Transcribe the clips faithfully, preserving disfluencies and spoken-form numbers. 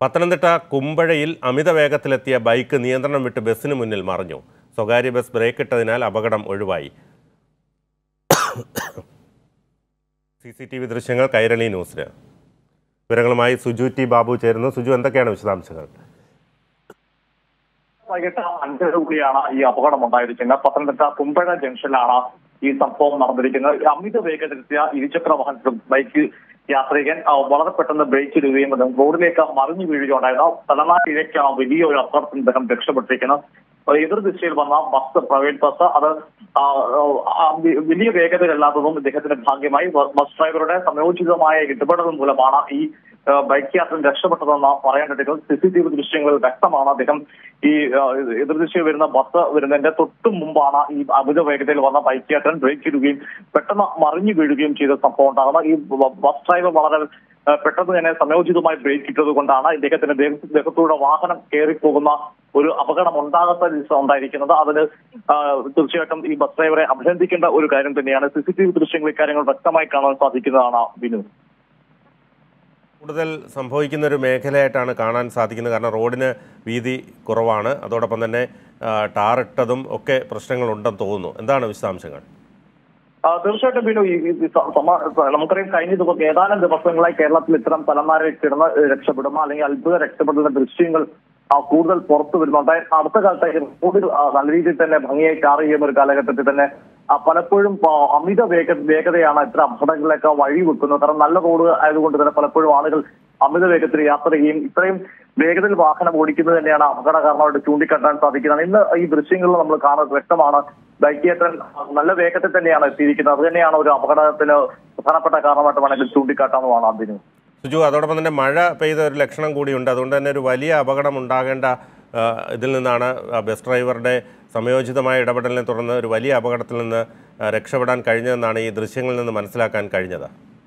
പത്തനംതിട്ട കുമ്പഴയിൽ അമിത വേഗത്തിലെത്തിയ bike നിയന്ത്രണം വിട്ട് ബസ്സിന് മുന്നിൽ മറിഞ്ഞു. സ്വകാര്യ ബസ് ബ്രേക്ക് ഇട്ടതിനാൽ അപകടം ഒഴിവായി. സി സി ടി വി ദൃശ്യങ്ങൾ കൈരളി ന്യൂസിന്. വിവരങ്ങളുമായി സുജു ടി ബാബു ചേരുന്നു. സുജു, എന്തൊക്കെയാണ് വിശദാംശങ്ങൾ? വൈകിട്ട് അഞ്ചര കൂടിയാണ് ഈ അപകടം ഉണ്ടായിരിക്കുന്നത്. പത്തനംതിട്ട കുമ്പഴ ജംഗ്ഷനിലാണ് ഈ സംഭവം നടന്നിരിക്കുന്നത്. അമിത വേഗത്തിലെത്തിയ ഇരുചക്ര വാഹനത്തിലും ബൈക്ക് യാത്രികൻ വളരെ പെട്ടെന്ന് ബ്രേക്ക് ഇടുകയും റോഡിലേക്ക് മറിഞ്ഞു വീഴുകയുണ്ടായിരുന്നു. തലനാരിഴയ്ക്കാണ് വലിയൊരു അപകടത്തിൽ അദ്ദേഹം രക്ഷപ്പെട്ടിരിക്കുന്നത്. എതിർ ദിശയിൽ വന്ന ബസ്, പ്രൈവറ്റ് ബസ്, അത് വലിയ വേഗതയിലല്ലാത്തതും ഇദ്ദേഹത്തിന്റെ ഭാഗ്യമായി ബസ് ഡ്രൈവറുടെ സമയോചിതമായ ഇടപെടൽ മൂലമാണ് ഈ ബൈക്ക് യാത്ര രക്ഷപ്പെട്ടതെന്ന് പറയാൻ കഴിയും. സി സി ടി വി ദൃശ്യങ്ങളിൽ വ്യക്തമാണ്. അദ്ദേഹം ഈ എതിർദിശയിൽ വരുന്ന ബസ് വരുന്നതിന്റെ തൊട്ടു മുമ്പാണ് ഈ അമിത വേഗതയിൽ വന്ന ബൈക്ക് യാത്രൻ ബ്രേക്ക് ഇടുകയും പെട്ടെന്ന് മറിഞ്ഞു വീഴുകയും ചെയ്ത സംഭവം ഉണ്ടാകുന്നത്. ഈ ബസ് ഡ്രൈവർ വളരെ പെട്ടെന്ന് തന്നെ സമയോചിതമായി ബ്രേക്ക് ഇട്ടത് കൊണ്ടാണ് ഇദ്ദേഹത്തിന്റെ ദേഹത്തൂടെ വാഹനം കയറിപ്പോകുന്ന ഒരു അപകടം ഉണ്ടാകാത്ത ദിവസം ഉണ്ടായിരിക്കുന്നത്. അതിന് തീർച്ചയായിട്ടും ഈ ബസ് ഡ്രൈവറെ അഭിനന്ദിക്കേണ്ട ഒരു കാര്യം തന്നെയാണ്. സി സി ടി വി ദൃശ്യങ്ങളിൽ കാര്യങ്ങൾ വ്യക്തമായി കാണാൻ സാധിക്കുന്നതാണ്. ബിനു, കൂടുതൽ സംഭവിക്കുന്ന ഒരു മേഖലയായിട്ടാണ് കാണാൻ സാധിക്കുന്നത്. കാരണം റോഡിന് വീതി കുറവാണ്, അതോടൊപ്പം തന്നെ ടാറിട്ടതും ഒക്കെ പ്രശ്നങ്ങളുണ്ടെന്ന് തോന്നുന്നു. എന്താണ് വിശദാംശങ്ങൾ? തീർച്ചയായിട്ടും ബിനു, ഈ നമുക്കറിയാം കഴിഞ്ഞ ദിവസം ഏതാനും ദിവസങ്ങളായി കേരളത്തിൽ ഇത്തരം തലമാരെ കിടന്ന് രക്ഷപ്പെടുന്ന അല്ലെങ്കിൽ അത്ഭുത രക്ഷപ്പെടുന്ന ദൃശ്യങ്ങൾ കൂടുതൽ പുറത്തു വരുന്നുണ്ട്. അടുത്ത കാലത്ത് റോഡിൽ നല്ല രീതിയിൽ തന്നെ ഭംഗിയായി കാർ ചെയ്യുന്ന ഒരു കാലഘട്ടത്തിൽ തന്നെ പലപ്പോഴും അമിത വേഗ വേഗതയാണ് ഇത്തരം അപകടങ്ങളിലേക്ക് വഴി വെക്കുന്നത്. കാരണം നല്ല റോഡ് ആയതുകൊണ്ട് തന്നെ പലപ്പോഴും ആളുകൾ അമിത വേഗത്തിൽ യാത്ര ചെയ്യുകയും ഇത്രയും വേഗതയിൽ വാഹനം ഓടിക്കുന്നത് തന്നെയാണ് അപകട കാരണമായിട്ട് ചൂണ്ടിക്കാട്ടാൻ സാധിക്കുന്നത്. ഇന്ന് ഈ ദൃശ്യങ്ങളിൽ നമ്മൾ കാണുന്നത് വ്യക്തമാണ്. ബൈക്ക് യാത്രൻ നല്ല വേഗത്തിൽ തന്നെയാണ് എത്തിയിരിക്കുന്നത്. അത് തന്നെയാണ് ഒരു അപകടത്തിന് പ്രധാനപ്പെട്ട കാരണമായിട്ട് വേണമെങ്കിൽ ചൂണ്ടിക്കാട്ടാവുന്നതാണ്. അതിന് സുജു, അതോടൊപ്പം തന്നെ മഴ പെയ്ത ഒരു ലക്ഷണം കൂടിയുണ്ട്. അതുകൊണ്ട് തന്നെ ഒരു വലിയ അപകടം ഉണ്ടാകേണ്ട ഇതിൽ നിന്നാണ് ബസ് ഡ്രൈവറുടെ സമയോചിതമായ ഇടപെടലിനെ തുടർന്ന് ഒരു വലിയ അപകടത്തിൽ നിന്ന് രക്ഷപ്പെടാൻ കഴിഞ്ഞതെന്നാണ് ഈ ദൃശ്യങ്ങളിൽ നിന്ന് മനസ്സിലാക്കാൻ കഴിഞ്ഞത്.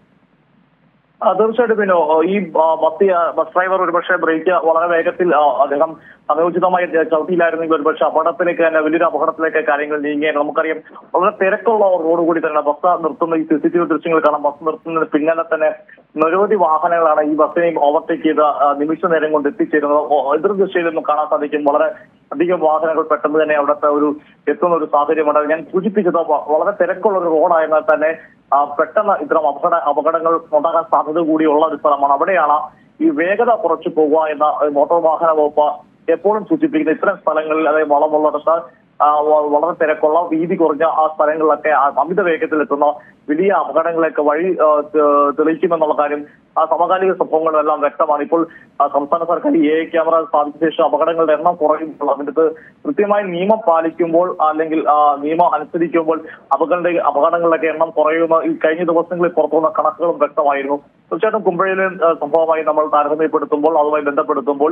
തീർച്ചയായിട്ടും പിന്നെ ഈ ബസ് ബസ് ഡ്രൈവർ ഒരുപക്ഷെ ബ്രേക്ക് വളരെ വേഗത്തിൽ അദ്ദേഹം സമയോചിതമായി ചവിട്ടിയില്ലായിരുന്നെങ്കിൽ ഒരുപക്ഷെ അപകടത്തിലേക്ക് തന്നെ വലിയൊരു അപകടത്തിലേക്ക് കാര്യങ്ങൾ നീങ്ങിയാണ്. നമുക്കറിയാം വളരെ തിരക്കുള്ള റോഡ് കൂടി തന്നെ ബസ് നിർത്തുന്ന ഈ സി സി ടി വി ദൃശ്യങ്ങൾ കാണാം. ബസ് നിർത്തുന്നതിന് പിന്നാലെ തന്നെ നിരവധി വാഹനങ്ങളാണ് ഈ ബസ്സിനെയും ഓവർടേക്ക് ചെയ്ത് നിമിഷ നേരം കൊണ്ട് എത്തിച്ചേരുന്നത്. എതിർ ദിശയിലൊന്നും കാണാൻ സാധിക്കും. വളരെ അധികം വാഹനങ്ങൾ പെട്ടെന്ന് തന്നെ അവിടുത്തെ ഒരു എത്തുന്ന ഒരു സാഹചര്യമുണ്ട്. ഞാൻ സൂചിപ്പിച്ചത് വളരെ തിരക്കുള്ള ഒരു റോഡായിരുന്നാൽ തന്നെ പെട്ടെന്ന് ഇത്തരം അപകട അപകടങ്ങൾ ഉണ്ടാകാൻ സാധ്യത കൂടിയുള്ള ഒരു സ്ഥലമാണ്. അവിടെയാണ് ഈ വേഗത കുറച്ചു പോകുക എന്ന മോട്ടോർ വാഹന വകുപ്പ് എപ്പോഴും സൂചിപ്പിക്കുന്നത്. ഇത്തരം സ്ഥലങ്ങളിൽ അതായത് വളമുള്ളിടത്ത് വളരെ തിരക്കുള്ള വീതി കുറഞ്ഞ ആ സ്ഥലങ്ങളിലൊക്കെ അമിത വേഗത്തിൽ എത്തുന്ന വലിയ അപകടങ്ങളൊക്കെ വഴി തെളിയിക്കുമെന്നുള്ള കാര്യം ആ സമകാലിക സംഭവങ്ങളെല്ലാം വ്യക്തമാണ്. ഇപ്പോൾ സംസ്ഥാന സർക്കാർ എ ഐ ക്യാമറ സ്ഥാപിച്ച ശേഷം അപകടങ്ങളുടെ എണ്ണം കുറയുമ്പോൾ അതിനകത്ത് കൃത്യമായി നിയമം പാലിക്കുമ്പോൾ അല്ലെങ്കിൽ നിയമം അനുസരിക്കുമ്പോൾ അപകട അപകടങ്ങളിലൊക്കെ എണ്ണം കുറയുന്ന ഈ കഴിഞ്ഞ ദിവസങ്ങളിൽ പുറത്തുവന്ന കണക്കുകളും വ്യക്തമായിരുന്നു. തീർച്ചയായിട്ടും കുമ്പഴയിലെ സംഭവമായി നമ്മൾ താരതമ്യപ്പെടുത്തുമ്പോൾ അതുമായി ബന്ധപ്പെടുത്തുമ്പോൾ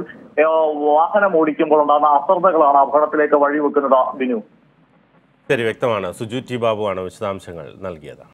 വാഹനം ഓടിക്കുമ്പോൾ ഉണ്ടാകുന്ന അശ്രദ്ധകളാണ് അപകടത്തിലേക്ക് വഴിവെക്കുന്നത്. ബിനു, ശരി, വ്യക്തമാണ്. സുജു ടി ബാബുവാണ് വിശദാംശങ്ങൾ നൽകിയത്.